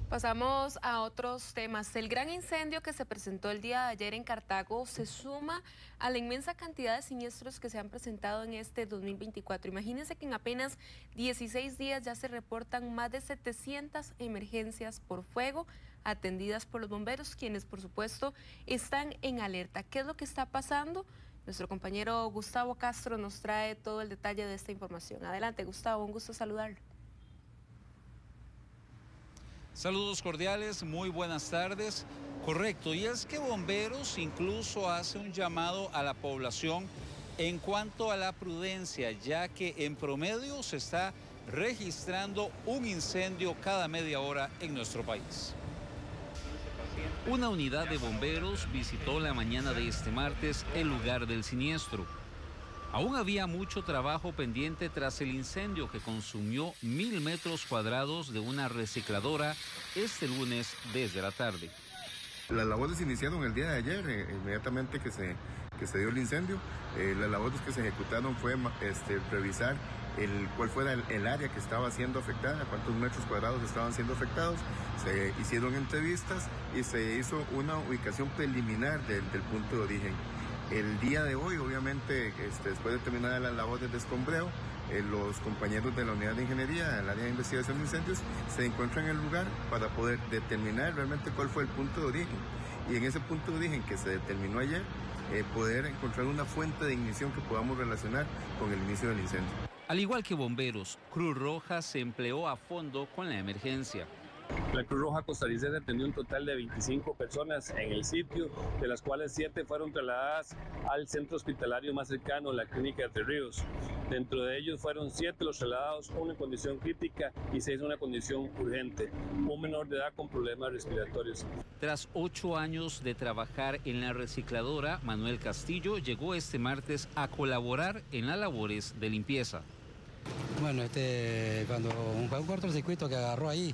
Pasamos a otros temas. El gran incendio que se presentó el día de ayer en Cartago se suma a la inmensa cantidad de siniestros que se han presentado en este 2024. Imagínense que en apenas 16 días ya se reportan más de 700 emergencias por fuego atendidas por los bomberos, quienes por supuesto están en alerta. ¿Qué es lo que está pasando? Nuestro compañero Gustavo Castro nos trae todo el detalle de esta información. Adelante, Gustavo, un gusto saludarlo. Saludos cordiales, muy buenas tardes. Correcto, y es que Bomberos incluso hace un llamado a la población en cuanto a la prudencia, ya que en promedio se está registrando un incendio cada media hora en nuestro país. Una unidad de bomberos visitó la mañana de este martes el lugar del siniestro. Aún había mucho trabajo pendiente tras el incendio que consumió 1000 metros cuadrados de una recicladora este lunes desde la tarde. Las labores se iniciaron el día de ayer, inmediatamente que se dio el incendio. Las labores que se ejecutaron fue revisar cuál fuera el área que estaba siendo afectada, cuántos metros cuadrados estaban siendo afectados. Se hicieron entrevistas y se hizo una ubicación preliminar del punto de origen. El día de hoy, obviamente, después de terminar las labores de escombreo, los compañeros de la unidad de ingeniería, del área de investigación de incendios, se encuentran en el lugar para poder determinar realmente cuál fue el punto de origen. Y en ese punto de origen que se determinó ayer, poder encontrar una fuente de ignición que podamos relacionar con el inicio del incendio. Al igual que bomberos, Cruz Roja se empleó a fondo con la emergencia. La Cruz Roja costarricense atendió un total de 25 personas en el sitio, de las cuales 7 fueron trasladadas al centro hospitalario más cercano, la Clínica de Tres Ríos. Dentro de ellos fueron 7 los trasladados, uno en condición crítica y 6 en una condición urgente, un menor de edad con problemas respiratorios. Tras 8 años de trabajar en la recicladora, Manuel Castillo llegó este martes a colaborar en las labores de limpieza. Bueno, cuando fue un cortocircuito que agarró ahí,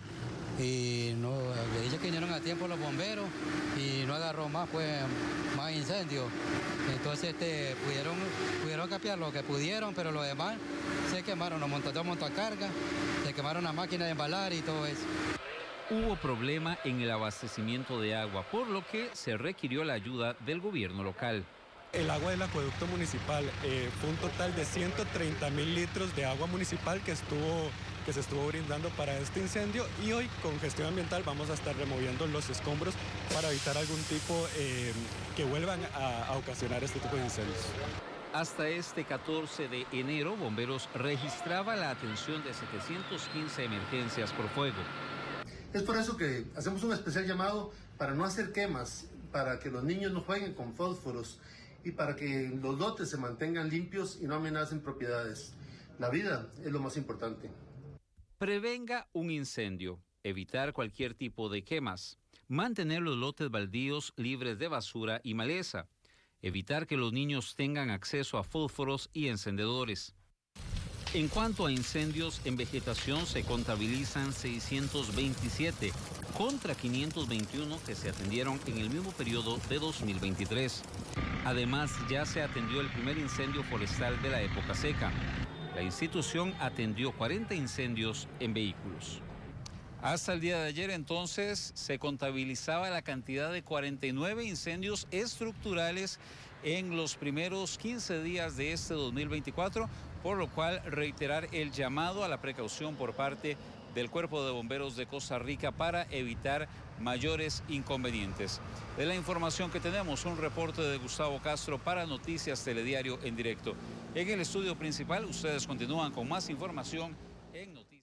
y ellos que vinieron a tiempo los bomberos y no agarró más incendios. Entonces pudieron capear lo que pudieron, pero los demás se quemaron, los montacargas, se quemaron las máquinas de embalar y todo eso. Hubo problema en el abastecimiento de agua, por lo que se requirió la ayuda del gobierno local. El agua del acueducto municipal fue un total de 130.000 litros de agua municipal que se estuvo brindando para este incendio, y hoy con gestión ambiental vamos a estar removiendo los escombros para evitar algún tipo que vuelvan a ocasionar este tipo de incendios. Hasta este 14 de enero, Bomberos registraba la atención de 715 emergencias por fuego. Es por eso que hacemos un especial llamado para no hacer quemas, para que los niños no jueguen con fósforos y para que los lotes se mantengan limpios y no amenacen propiedades. La vida es lo más importante. Prevenga un incendio, evitar cualquier tipo de quemas, mantener los lotes baldíos libres de basura y maleza, evitar que los niños tengan acceso a fósforos y encendedores. En cuanto a incendios en vegetación, se contabilizan 627 contra 521 que se atendieron en el mismo periodo de 2023. Además, ya se atendió el primer incendio forestal de la época seca. La institución atendió 40 incendios en vehículos. Hasta el día de ayer, entonces, se contabilizaba la cantidad de 49 incendios estructurales en los primeros 15 días de este 2024, por lo cual reiterar el llamado a la precaución por parte del Cuerpo de Bomberos de Costa Rica para evitar mayores inconvenientes. De la información que tenemos, un reporte de Gustavo Castro para Noticias Telediario en directo. En el estudio principal, ustedes continúan con más información en Noticias.